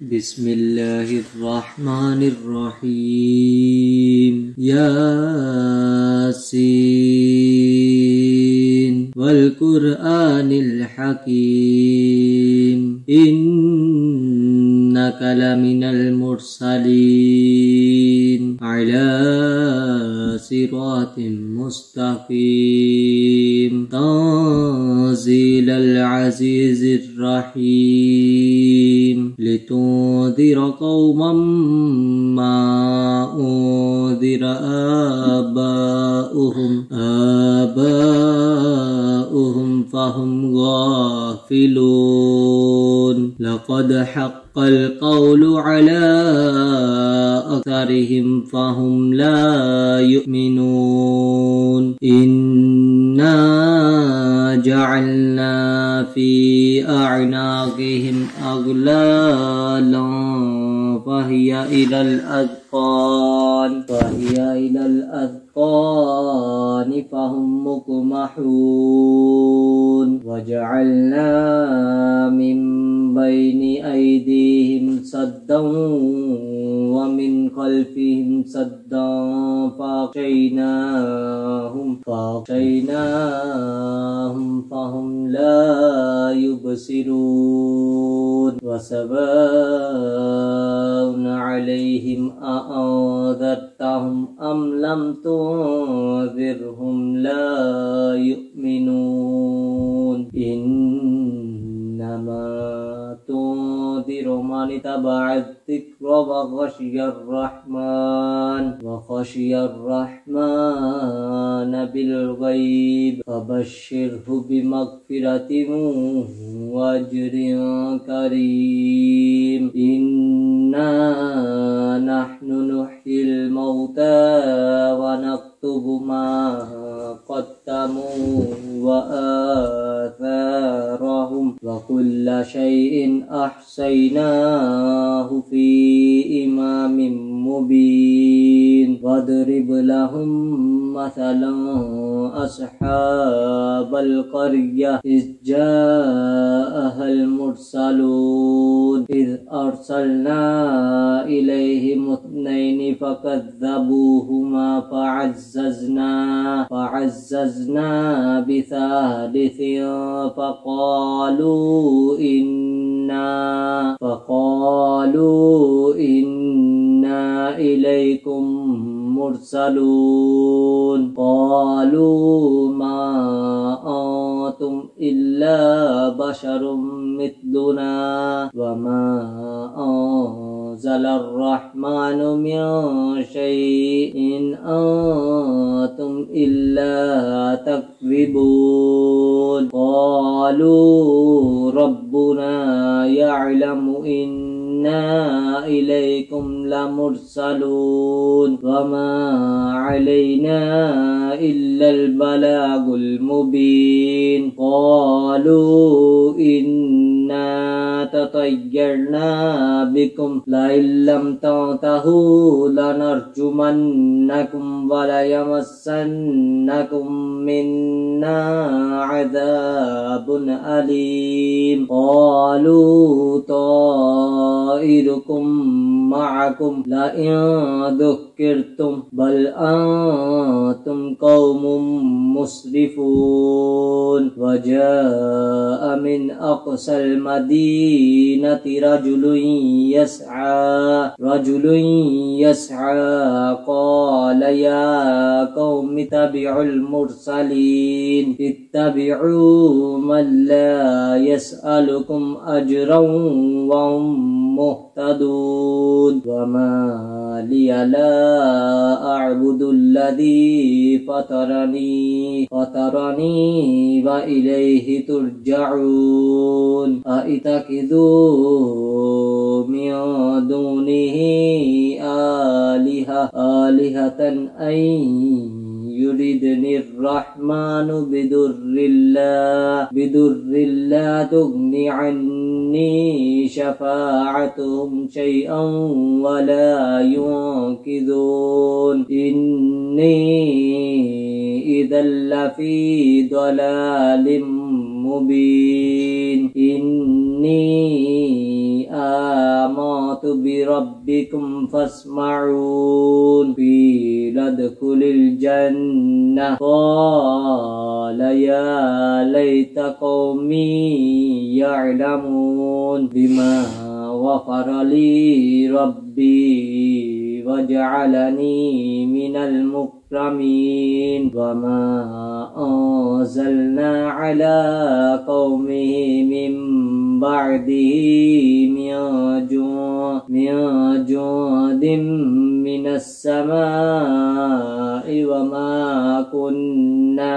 بسم الله الرحمن الرحيم ياسين والقرآن الحكيم إنك لمن المرسلين على صراط مستقيم تنزيل العزيز الرحيم لتنذر قوما ما أنذر آباؤهم فهم غافلون لقد حق القول على أكثرهم فهم لا يؤمنون إنا جعلنا في أعناقهم أغلالا فهي إلى الأذقان فهم مقمحون وجعلنا من بين أيديهم سدا ومن خلفهم سدا فأغشيناهم فهم لا يبصرون وسواء عليهم أأنذرتهم أم لم تنذرهم لا يؤمنون إنما تنذر من اتبع الذكر وخشي الرحمن بالغيب فبشره بمغفرة وأجر كريم إنا نحن نحيي الموتى ونكتب ما قدموا وآثارهم وكل شيء أحصيناه في إمام مبين واضرب لهم مثلا أصحاب القرية إذ جاءها المرسلون إذ أرسلنا إليهم اثنين فكذبوهما فعززنا بثالث فقالوا إنا إليكم مرسلون قالوا ما أنتم إلا بشر مثلنا وما أنزل الرحمن من شيء إن أنتم إلا تكذبون قالوا ربنا يعلم إنا إليكم لمرسلون وما علينا إلا البلاغ المبين قالوا إنا تطيرنا بكم لئن لم تنتهوا لنرجمنكم وليمسنكم منا عذاب أليم قالوا طائركم معكم لئن ذكرتم بل أنتم قوم مسرفون وجاء من أقصى المدينة رجل يسعى قال يا قوم اتبعوا المرسلين اتبعوا من لا يسألكم أجرا وهم مهتدون وما لي لا أعبد الذي فطرني وإليه ترجعون أئتخذوا من دونه آلهة أن يردني الرحمن بدر لا تغني عني شفاعتهم شيئا ولا ينقذون إني إذا لفي ضلال مبين إني آمنت بربكم فاسمعون قيل ادخل الجنة قال يا ليت قومي يعلمون بما غفر لي ربي وجعلني من المكرمين وما أنزلنا على قومه من بعده من جود من السماء وما كنا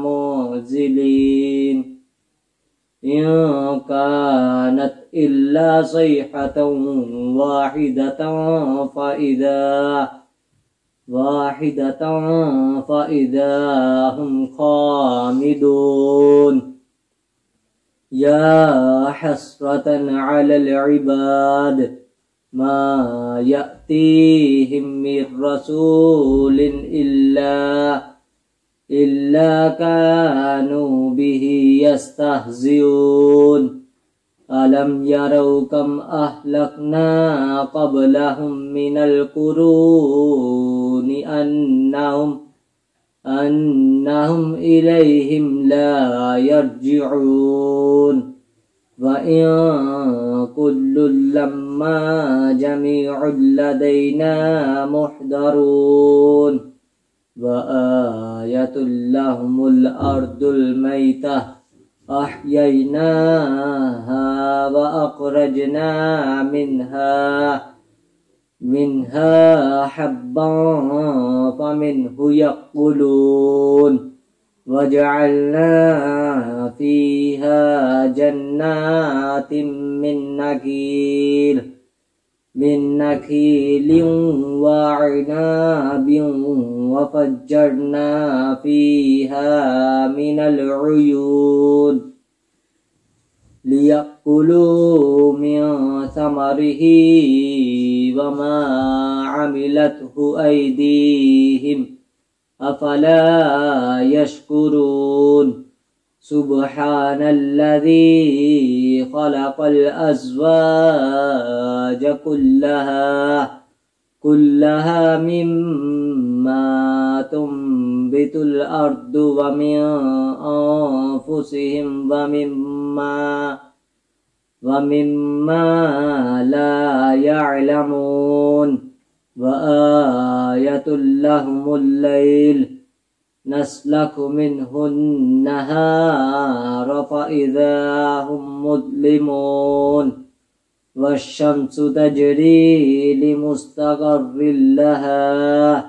منزلين إن كانت إلا صيحة فإذا هم خامدون يا حسرة على العباد ما يأتيهم من رسول إلا كانوا به يستهزئون ألم يروا كم أهلكنا قبلهم من القرون أنهم إليهم لا يرجعون وإن كل لما جميع لدينا محضرون وآية لهم الأرض الميتة أحييناها وأخرجنا منها حبا فمنه يأكلون وجعلنا فيها جنات من نخيل وعناب وفجرنا فيها من العيون ليأكلوا من ثمره وما عملته أيديهم أفلا يشكرون سبحان الذي خلق الأزواج كلها مما تنبت الأرض ومن أنفسهم ومما لا يعلمون وآية لهم الليل نسلك منه النهار فإذا هم مظلمون والشمس تجري لمستقر لها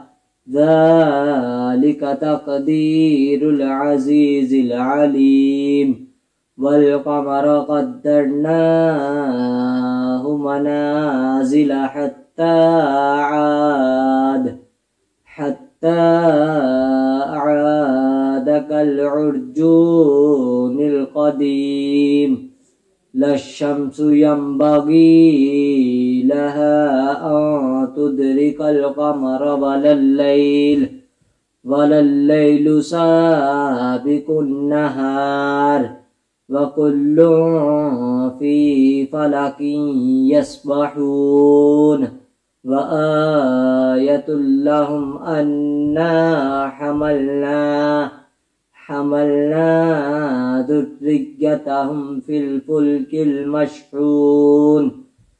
ذلك تقدير العزيز العليم والقمر قدرناه منازل حتى عاد كالعرجون القديم لا الشمس ينبغي لها أن تدرك القمر ولا الليل سابق النهار وكل في فلك يسبحون وآية لهم أنا حملنا ذريتهم في الفلك المشحون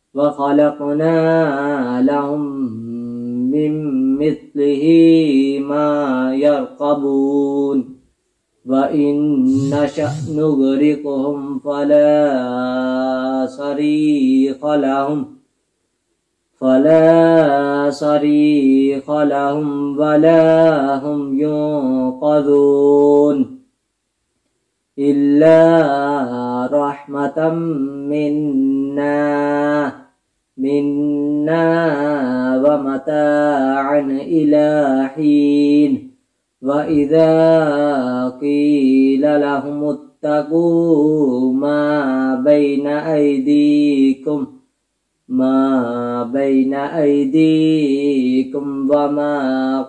وخلقنا لهم من مثله ما يركبون وإن نشأ نغرقهم فلا صريخ لهم ولا هم ينقذون إلا رحمة منا ومتاعا إلى حين وإذا قيل لهم اتقوا ما بين أيديكم وما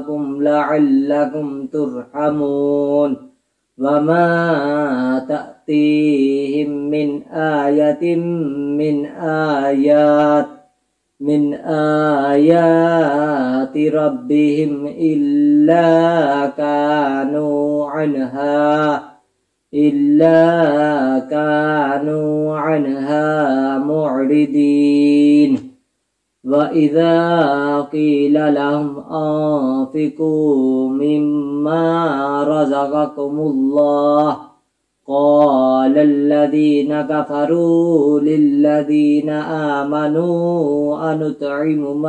خلفكم لعلكم ترحمون وما تأتي تأتيهم من آية من آيات ربهم إلا كانوا عنها معرضين وإذا قيل لهم أنفقوا مما رزقكم الله قال الذين كفروا للذين آمنوا أنطعم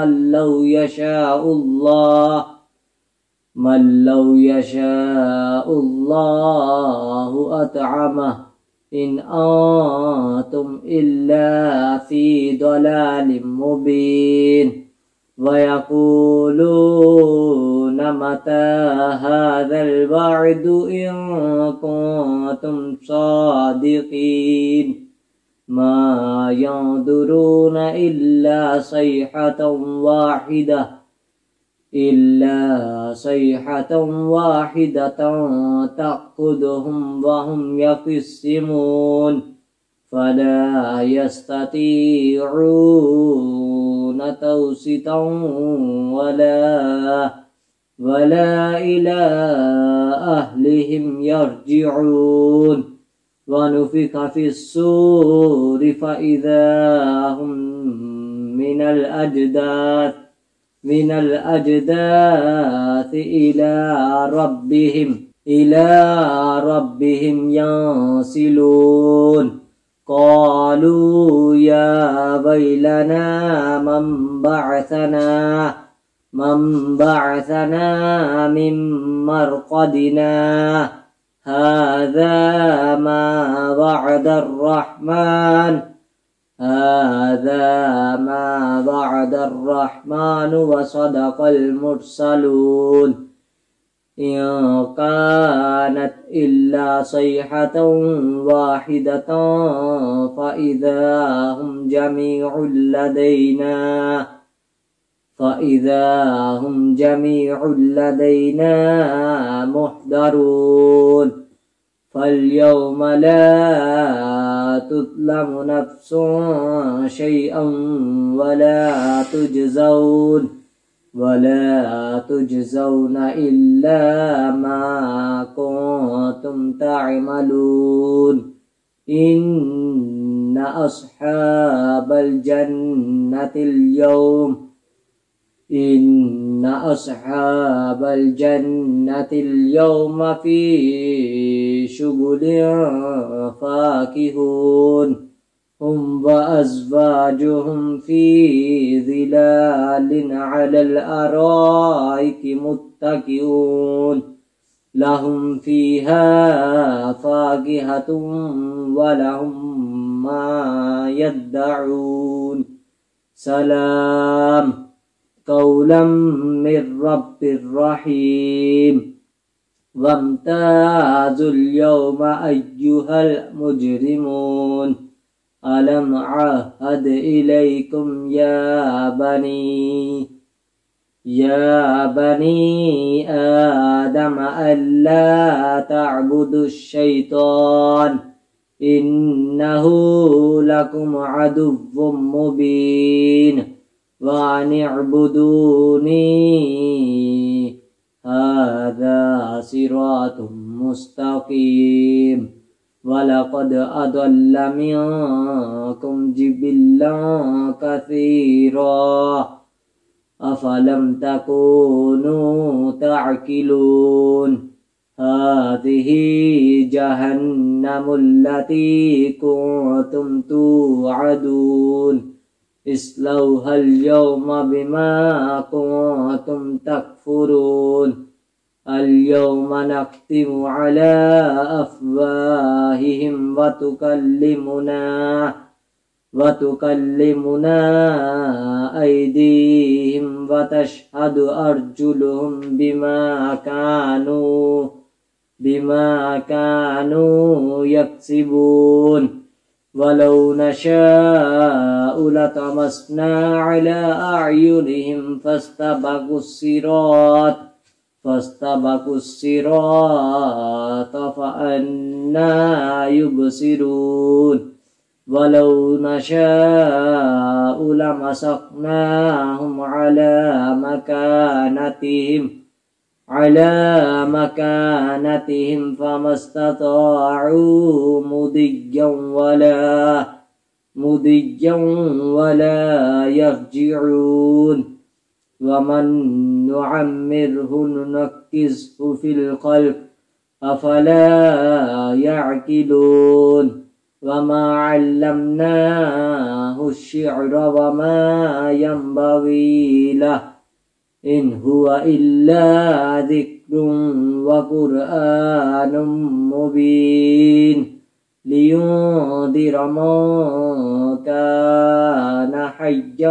من لو يشاء الله أطعمه إن أنتم إلا في ضلال مبين ويقولون متى هذا الوعد إن كنتم صادقين ما ينظرون إلا صيحة واحدة تأخذهم وهم يخصمون فلا يستطيعون توصية ولا إلى أهلهم يرجعون ونفخ في الصور فإذا هم من الأجداث إلى ربهم ينسلون قالوا يا ويلنا من بعثنا من مرقدنا هذا ما وعد الرحمن وصدق المرسلون إن كانت إلا صيحة واحدة فإذا هم جميع لدينا محضرون فاليوم لا تظلم نفس شيئا ولا تجزون إلا ما كنتم تعملون إن أصحاب الجنة اليوم في شغل فاكهون هم وأزواجهم في ظلال على الأرائك متكئون لهم فيها فاكهة ولهم ما يدعون سلام قولا من رب رحيم وامتازوا اليوم أيها المجرمون ألم عهد إليكم يا بني آدم ألا تعبدوا الشيطان إنه لكم عدو مبين وأن اعبدوني هذا صراط مستقيم ولقد أضل منكم جبلا كثيرا أفلم تكونوا تعقلون هذه جهنم التي كنتم توعدون اصلوها اليوم بما كنتم تكفرون اليوم نختم على أفواههم وتكلمنا أيديهم وتشهد أرجلهم بما كانوا يكسبون ولو نشاء لطمسنا على أعينهم فاستبقوا الصراط فاستبقوا الصراط فأنى يبصرون ولو نشاء لمسخناهم على مكانتهم فما استطاعوا مضيا ولا يرجعون ومن نعمره ننكسه في الخلق أفلا يعقلون وما علمناه الشعر وما ينبغي له إن هو إلا ذكر وقرآن مبين لينذر من كان حيا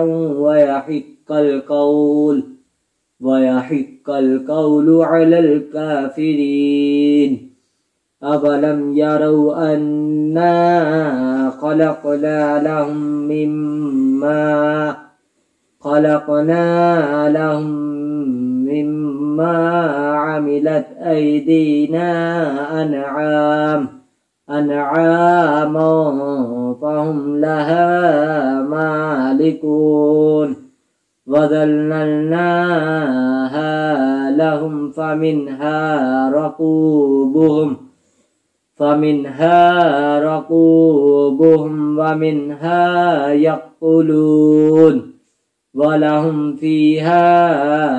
ويحق القول على الكافرين أفلم يروا أنا خلقنا لهم مما عملت أيدينا أنعاما فهم لها مالكون وذللناها لهم فمنها ركوبهم ومنها يأكلون ولهم فيها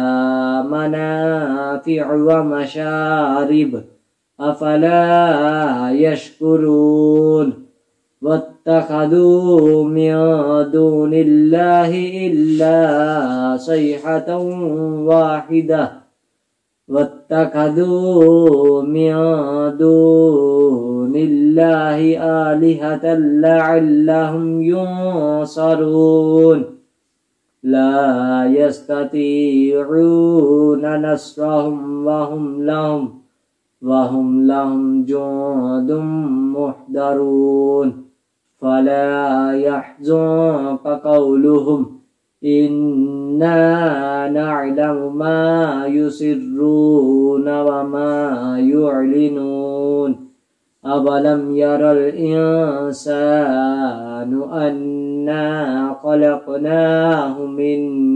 منافع ومشارب أفلا يشكرون واتخذوا من دون الله إلا صيحة واحدة واتخذوا من دون الله آلهة لعلهم ينصرون لا يستطيعون نصرهم وهم لهم جند محضرون فلا يحزنك قولهم إنا نعلم ما يسرون وما يعلنون أولم ير الإنسان أنا خلقناه من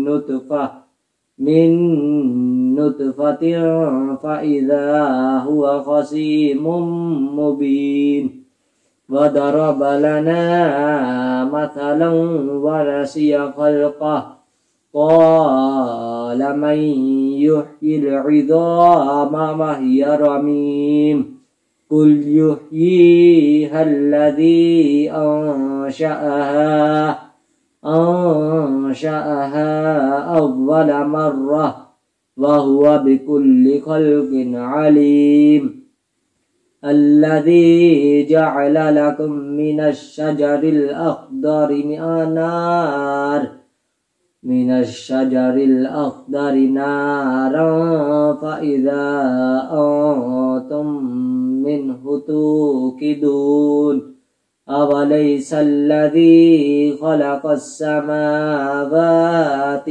نطفة فإذا هو خصيم مبين وضرب لنا مثلا ونسي خلقه قال من يحيي العظام وهي رميم قل يحييها الذي أنشأها أول مرة وهو بكل خلق عليم الذي جعل لكم من الشجر الأخضر نارا فإذا أنتم منه توقدون أوليس الذي خلق السماوات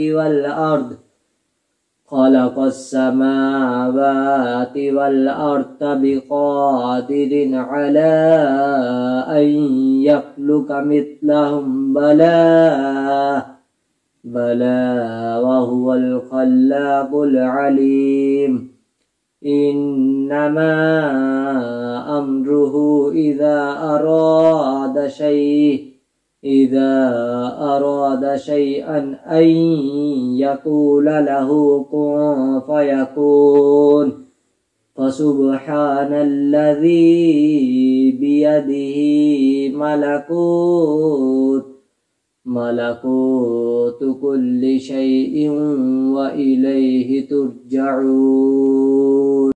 والأرض بقادر على أن يخلق مثلهم بلى وهو الخلاق العليم إنما أمره إذا أراد شيئا أن يقول له كن فيكون فسبحان الذي بيده ملكوت كل شيء وإليه ترجعون.